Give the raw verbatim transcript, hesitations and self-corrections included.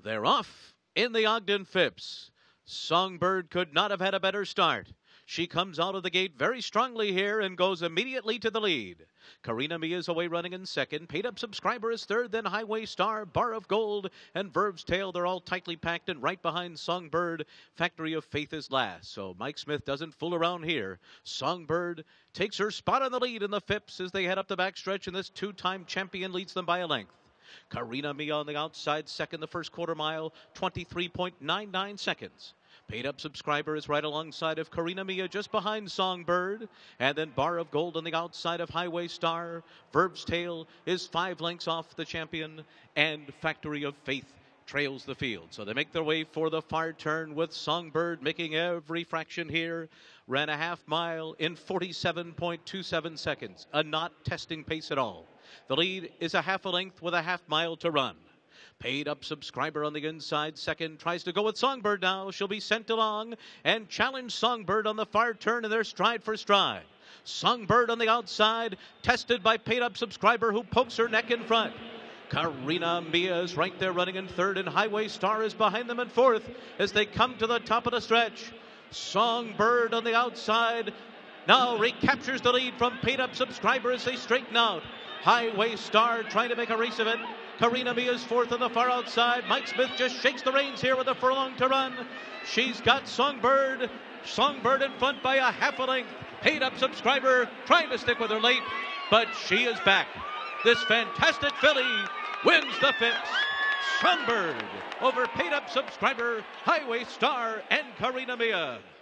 They're off in the Ogden Phipps. Songbird could not have had a better start. She comes out of the gate very strongly here and goes immediately to the lead. Karina Mia is away running in second. Paid Up Subscriber is third, then Highway Star, Bar of Gold, and Verve's Tale. They're all tightly packed, and right behind Songbird, Factory of Faith is last. So Mike Smith doesn't fool around here. Songbird takes her spot on the lead in the Phipps as they head up the backstretch, and this two-time champion leads them by a length. Karina Mia on the outside, second the first quarter mile, twenty-three point nine nine seconds. Paid Up Subscriber is right alongside of Karina Mia, just behind Songbird. And then Bar of Gold on the outside of Highway Star. Verve's Tale is five lengths off the champion. And Factory of Faith trails the field. So they make their way for the far turn with Songbird making every fraction here. Ran a half mile in forty-seven point two seven seconds. A not testing pace at all. The lead is a half a length with a half mile to run. Paid Up Subscriber on the inside second, tries to go with Songbird now. She'll be sent along and challenge Songbird on the far turn, and they're stride for stride. Songbird on the outside, tested by Paid Up Subscriber, who pokes her neck in front. Karina Mia is right there running in third, and Highway Star is behind them in fourth as they come to the top of the stretch. Songbird on the outside now recaptures the lead from Paid Up Subscriber as they straighten out. Highway Star trying to make a race of it. Karina Mia is fourth on the far outside. Mike Smith just shakes the reins here with a furlong to run. She's got Songbird. Songbird in front by a half a length. Paid Up Subscriber trying to stick with her late, but she is back. This fantastic filly wins the Phipps. Songbird over Paid Up Subscriber, Highway Star, and Karina Mia.